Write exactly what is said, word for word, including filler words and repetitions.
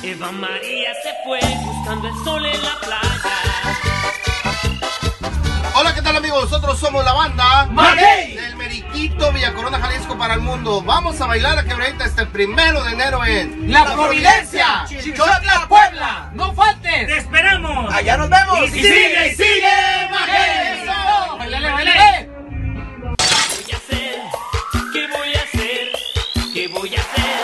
Eva María se fue buscando el sol en la playa. Hola, ¿qué tal, amigos? Nosotros somos la banda Maguey del Meriquito, Villa Corona, Jalisco, para el mundo. Vamos a bailar la quebradita este primero de enero en La, la Providencia, Chichotla, Puebla. No faltes. ¡Te esperamos! Allá nos vemos. Y, y sigue, y sigue, Maguey. ¡Eso! ¡Bailale, bailale! ¿Qué voy a hacer? ¿Qué voy a hacer? ¿Qué voy a hacer?